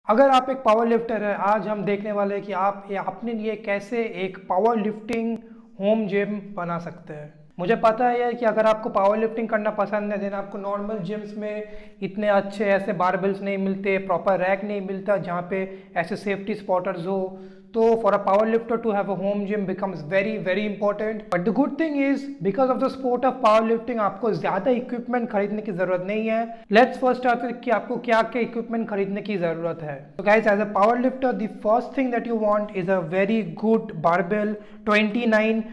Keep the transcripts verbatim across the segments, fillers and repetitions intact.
अगर आप एक पावर लिफ्टर है, आज हम देखने वाले हैं कि आप ये अपने लिए कैसे एक पावर लिफ्टिंग होम जिम बना सकते हैं। मुझे पता है कि अगर आपको पावर लिफ्टिंग करना पसंद है, देन आपको नॉर्मल जिम्स में इतने अच्छे ऐसे बारबेल्स नहीं मिलते, प्रॉपर रैक नहीं मिलता जहाँ पे ऐसे सेफ्टी स्पॉटर्स हो। तो for a power lifter to have a home gym becomes very very important. But the good thing is because of the sport of powerlifting आपको ज्यादा इक्विपमेंट खरीदने की जरूरत नहीं है। लेट्स फर्स्ट स्टार्ट विद कि आपको क्या क्या इक्विपमेंट खरीदने की जरूरत है। तो guys, as a power lifter the first thing that you want is a very good barbell, twenty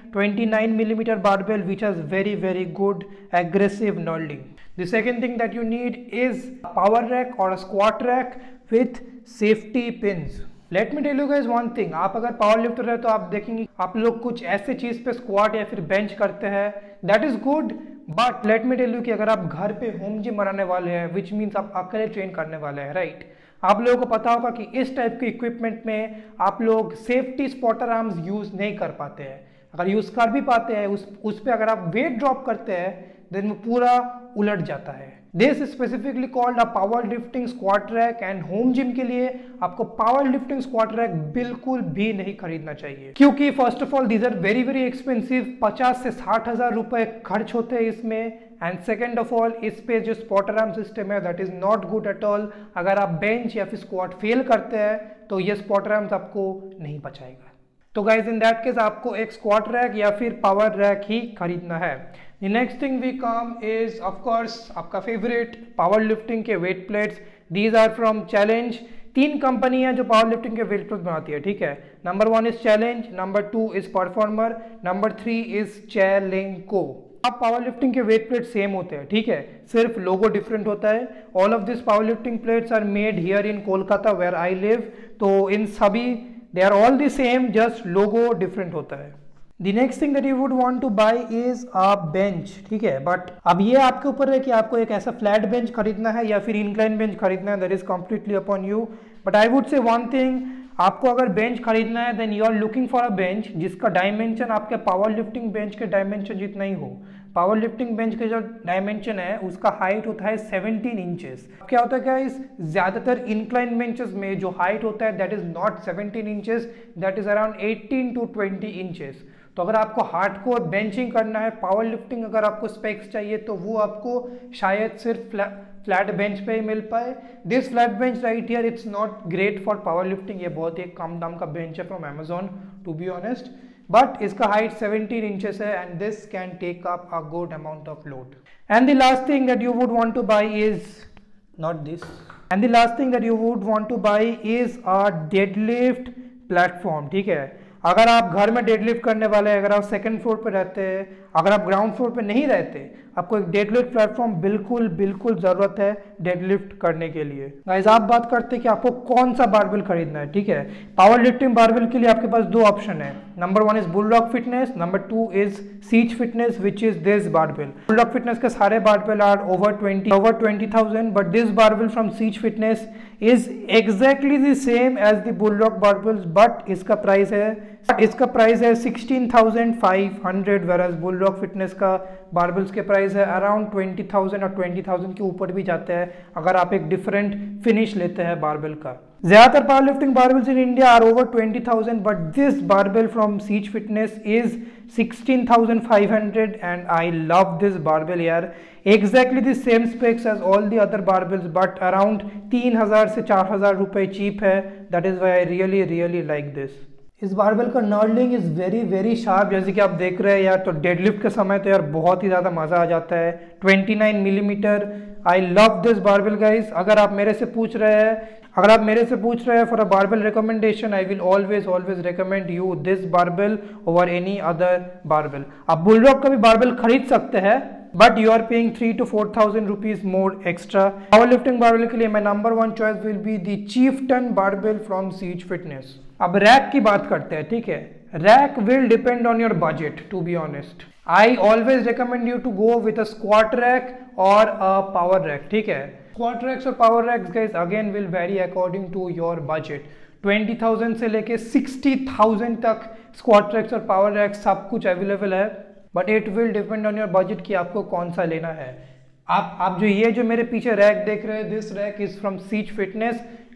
nine millimeter barbell which has very very good aggressive knurling. The second thing that you need is a power rack or a squat rack with safety pins. Let me tell you guys one thing, आप अगर power lifter है तो आप देखेंगे आप लोग कुछ ऐसे चीज पे स्क्वाट या फिर बेंच करते हैं, that is good. But let me tell you कि अगर आप घर पे होम जिम बनाने वाले हैं, विच मीन्स आप अकेले ट्रेन करने वाले हैं, राइट right? आप लोगों को पता होगा कि इस टाइप के इक्विपमेंट में आप लोग सेफ्टी स्पॉटर आर्म्स यूज नहीं कर पाते हैं। अगर यूज कर भी पाते हैं, उस उस पर अगर आप वेट ड्रॉप करते हैं देन वो पूरा उलट जाता है। This specifically called a powerlifting squat rack and home gym के लिए आपको पावर लिफ्टिंग स्क्वाट रैक बिल्कुल भी नहीं खरीदना चाहिए, क्योंकि first of all these are very very expensive. पचास से साठ हजार रुपए खर्च होते हैं इसमें। एंड सेकेंड ऑफ ऑल, इस पे जो स्पॉटर आर्म सिस्टम है that is not good at all. अगर आप बेंच या फिर स्क्वाट फेल करते हैं तो ये स्पॉटर आर्म्स आपको नहीं बचाएगा। तो गाइज इन दैट केस आपको एक स्क्वाट रैक या फिर पावर रैक ही खरीदना है। The next thing we come is of course आपका फेवरेट पावर लिफ्टिंग के wait plates. These are from Challenge. तीन कंपनी है जो पावर लिफ्टिंग के वेट प्लेट्स बनाती है, ठीक है। Number one is Challenge, number two is Performer, number three is Chalenko. अब पावर लिफ्टिंग के वेट प्लेट सेम होते हैं, ठीक है, सिर्फ लोगो डिफरेंट होता है। All of this powerlifting plates are made here in Kolkata where I live. तो इन सभी they are all the same, just logo different होता है। The next thing that you would want to buy is a bench, ठीक है। But अब ये आपके ऊपर है कि आपको एक ऐसा फ्लैट बेंच खरीदना है या फिर इंक्लाइन बेंच खरीदना है, that is completely upon you. But I would say one thing, आपको अगर बेंच खरीदना है then you are looking for a bench जिसका डायमेंशन आपके पावर लिफ्टिंग बेंच के डायमेंशन जितना ही हो। पावर लिफ्टिंग बेंच के जो डायमेंशन है उसका हाइट होता है सेवनटीन इंचेस। क्या होता है क्या, इस ज्यादातर इंक्लाइन बेंचेस में जो हाइट होता है that is not seventeen inches, that is around eighteen to twenty inches. तो अगर आपको हार्डकोर बेंचिंग करना है, पावर लिफ्टिंग अगर आपको स्पेक्स चाहिए तो वो आपको शायद सिर्फ फ्लैट बेंच पे ही मिल पाए। This flat bench right here it's not great for power lifting. ये बहुत ही कम दाम का बेंच है from Amazon to be honest, but इसका हाइट सेवनटीन इंचेस है and this can take up a good amount of load. And the last thing that you would want to buy is not this and the last thing that you would want to buy is a deadlift platform, ठीक है। अगर आप घर में deadlift करने वाले हैं, अगर आप सेकंड फ्लोर पे रहते हैं, अगर आप ग्राउंड फ्लोर पे नहीं रहते, आपको एक डेडलिफ्ट प्लेटफॉर्म बिल्कुल बिल्कुल जरूरत है डेडलिफ्ट करने के लिए। गाइस, आप बात करते हैं कि आपको कौन सा बारबेल खरीदना है, ठीक है। पावर लिफ्टिंग बारबेल के लिए आपके पास दो ऑप्शन है। Number one is Bulldog Fitness, number two is Seech Fitness which is this barbell. Bulldog Fitness के सारे barbell are over twenty over twenty thousand, but this barbell from Seech Fitness is exactly the same as the Bulldog barbells, but इसका price है इसका price है sixteen thousand five hundred, whereas Bulldog Fitness का barbells के price है around twenty thousand और twenty thousand के ऊपर भी जाते हैं अगर आप एक डिफरेंट फिनिश लेते हैं बारबेल का। ज्यादातर power lifting barbells in India are over twenty thousand, but this barbell from Seech Fitness is sixteen thousand five hundred and I love this barbell यार। Exactly the same specs as all the other barbells, but अराउंड तीन हजार से चार हजार रुपए cheap है। That is why I really really like this. इस बारबेल का knurling is very very sharp, जैसे कि आप देख रहे हैं यार। तो डेडलिफ्ट के समय तो यार बहुत ही ज़्यादा मज़ा आ जाता है। Twenty nine millimetre, I love this barbell guys. अगर आप मेरे से पूछ रहे हैं अगर आप मेरे से पूछ रहे हैं for a barbell recommendation, I will always always recommend you this barbell over any other barbell. आप बुलडॉग का भी बारबेल खरीद सकते हैं, but you are paying three two four thousand rupees more extra. Power lifting barbell के लिए my number one choice will be the chieftain barbell from Seech Fitness. अब rack की बात करते हैं, ठीक है। Rack will depend on your budget to be honest. I always recommend you to go with a squat rack और a power rack, ठीक है। स्क्वाट रैक्स और power racks guys again will vary according to your budget. Twenty thousand से लेके sixty thousand तक squat racks और power racks सब कुछ अवेलेबल है, but it will depend on your budget कि आपको कौन सा लेना है। आप आप जो ये जो मेरे पीछे रैक देख रहे हैं, this rack is from Seech Fitness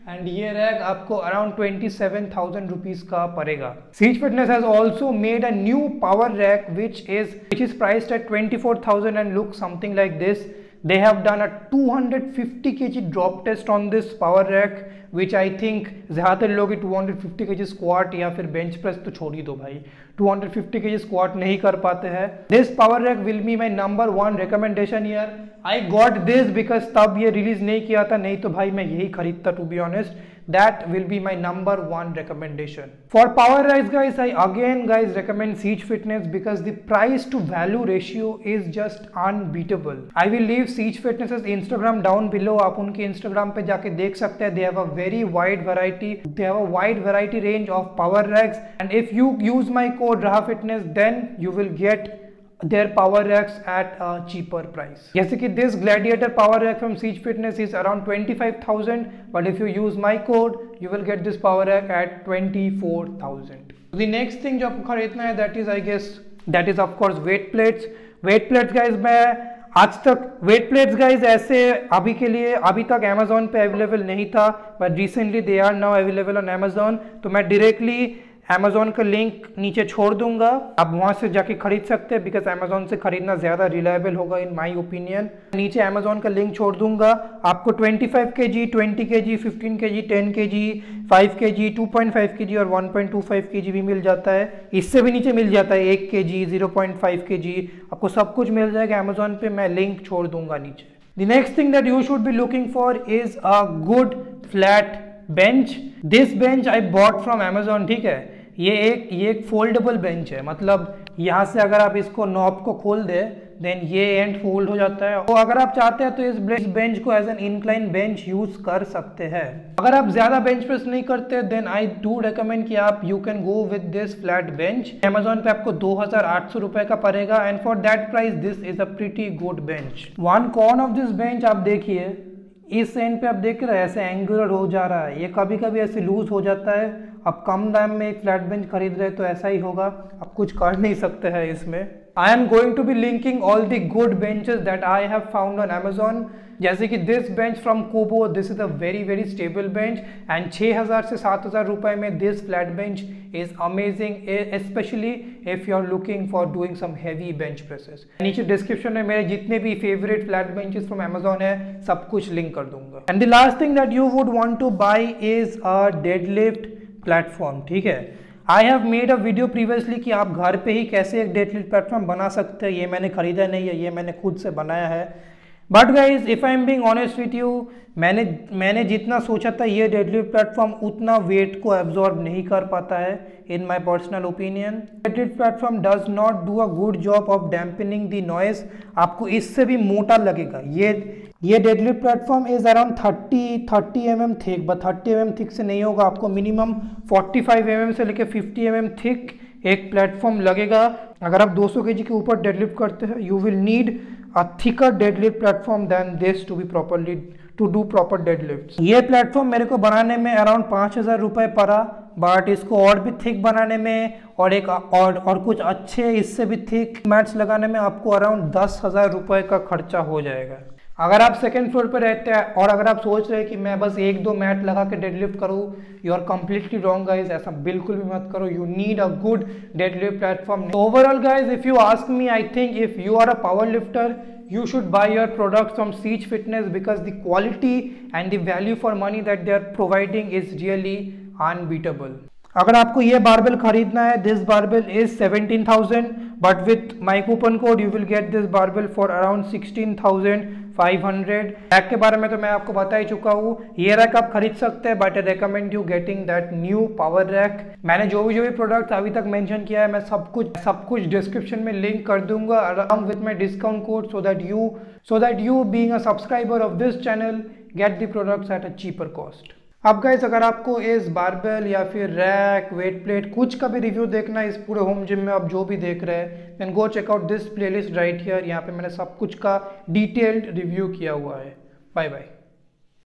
and ये रैक आपको around twenty seven thousand rupees का पड़ेगा। Seech Fitness has also made a new power rack which is which is priced at twenty four thousand and look something like this. They have done a two hundred fifty kilograms drop test on this power rack, which I think ज़्यादातर लोग two hundred fifty kilograms squat या फिर bench press तो छोड़ ही दो भाई, two hundred fifty kilograms squat नहीं कर पाते हैं। This power rack will be my number one recommendation here. I got this because तब ये रिलीज नहीं किया था, नहीं तो भाई मैं यही खरीदता to be honest. That will be my number one recommendation. For power rise guys, I again guys recommend Siege Fitness because the price to value ratio is just unbeatable. I will leave Siege Fitness's Instagram down below. आप उनके Instagram पे जाके देख सकते हैं. They have a very wide variety. They have a wide variety range of power racks. And if you use my code Raha Fitness, then you will get their power racks at a cheaper price. जैसे कि this Gladiator power rack from Siege Fitness is around twenty-five thousand, but if you use my code, you will get this power rack at twenty-four thousand. The next thing जो आपको खरीदना है, that is I guess that is of course weight plates. Weight plates guys, मैं आज तक weight plates guys ऐसे अभी के लिए अभी तक Amazon पे अवेलेबल नहीं था, but recently they are now available on Amazon. तो मैं directly Amazon का लिंक नीचे छोड़ दूंगा, आप वहां से जाके खरीद सकते हैं बिकॉज Amazon से खरीदना ज़्यादा रिलायबल होगा इन माय ओपिनियन। नीचे Amazon का लिंक छोड़ दूंगा, आपको पच्चीस केजी, बीस केजी, पंद्रह केजी, दस केजी, पाँच केजी, दो पॉइंट पाँच केजी और एक पॉइंट दो पाँच केजी भी मिल जाता है। इससे भी नीचे मिल जाता है एक केजी, ज़ीरो पॉइंट पाँच केजी, आपको सब कुछ मिल जाएगा Amazon पे, मैं लिंक छोड़ दूंगा नीचे। The next thing that you should be looking for is a good flat bench. This bench I bought from Amazon, ठीक है। ये एक ये एक फोल्डेबल बेंच है, मतलब यहाँ से अगर आप इसको नॉब को खोल दे देन ये एंड फोल्ड हो जाता है। तो अगर आप चाहते हैं तो इस बेंच को as an incline bench use कर सकते हैं। अगर आप ज्यादा बेंच प्रेस नहीं करते देन आई डू रिकमेंड कि आप you can go with this flat bench. Amazon पे आपको दो हजार आठ सौ रुपए का पड़ेगा and for that price this is a pretty good bench. One corner of this bench आप देखिए, इस एंड पे आप देख रहे हैं ऐसे एंगुलर हो जा रहा है, ये कभी कभी ऐसे लूज हो जाता है। अब कम दाम में एक फ्लैट बेंच खरीद रहे तो ऐसा ही होगा, आप कुछ कर नहीं सकते हैं इसमें। I am going to be linking all the good benches that I have found on Amazon, जैसे कि this bench from Kobo, this is a very very stable bench and छः हज़ार से सात हज़ार रुपए में this flat bench is amazing, specially if you are looking for doing some heavy bench presses. नीचे डिस्क्रिप्शन में मेरे जितने भी favourite flat benches from Amazon है सब कुछ लिंक कर दूंगा। And the last thing that you would want to buy is a deadlift platform, ठीक है। I have made a video previously कि आप घर पे ही कैसे एक डेडलिफ्ट प्लेटफॉर्म बना सकते हैं। ये मैंने खरीदा नहीं है, ये मैंने खुद से बनाया है। But guys if I am being honest with you, मैंने मैंने जितना सोचा था ये डेडलिफ्ट प्लेटफॉर्म उतना वेट को एब्जॉर्ब नहीं कर पाता है in my personal opinion. Deadlift platform does not do a good job of dampening the noise, आपको इससे भी मोटा लगेगा। ये ये deadlift platform is around thirty thirty M M thick, but thirty M M thick से नहीं होगा, आपको minimum forty five M M से लेकर फिफ्टी एम एम थिक एक प्लेटफॉर्म लगेगा। अगर आप दो सौ केजी के ऊपर डेडलिफ्ट करते हैं you will need a thicker deadlift platform than this to be properly to do proper deadlifts। ये प्लेटफॉर्म मेरे को बनाने में अराउंड पाँच हज़ार रुपये पड़ा, बट इसको और भी थिक बनाने में और एक और और कुछ अच्छे इससे भी थिक मैट्स लगाने में आपको अराउंड दस हज़ार रुपये का खर्चा हो जाएगा। अगर आप सेकंड फ्लोर पर रहते हैं और अगर आप सोच रहे हैं कि मैं बस एक दो मैट लगा के डेडलिफ्ट करूँ, you are completely wrong guys, ऐसा बिल्कुल भी मत करो। You need a good deadlift platform. Overall guys if you ask me, I think if you are a power lifter you should buy your products from Siege Fitness because the quality and the value for money that they are providing is really unbeatable। अगर आपको ये barbell खरीदना है, this barbell is seventeen thousand, but with my coupon code you will get this barbell for around sixteen thousand five hundred. Rack के बारे में तो मैं आपको बता ही चुका हूँ, ये रैक आप खरीद सकते हैं, but I recommend you getting that new power rack. मैंने जो भी जो भी प्रोडक्ट अभी तक मेंशन किया है मैं सब कुछ सब कुछ डिस्क्रिप्शन में लिंक कर दूंगा along with my discount code, so that you so that you being a subscriber of this channel get the products at a cheaper cost. अब गाइस अगर आपको इस बारबेल या फिर रैक, वेट प्लेट कुछ का भी रिव्यू देखना है इस पूरे होम जिम में आप जो भी देख रहे हैं, then go check out this playlist right here. यहाँ पे मैंने सब कुछ का डिटेल्ड रिव्यू किया हुआ है। Bye bye.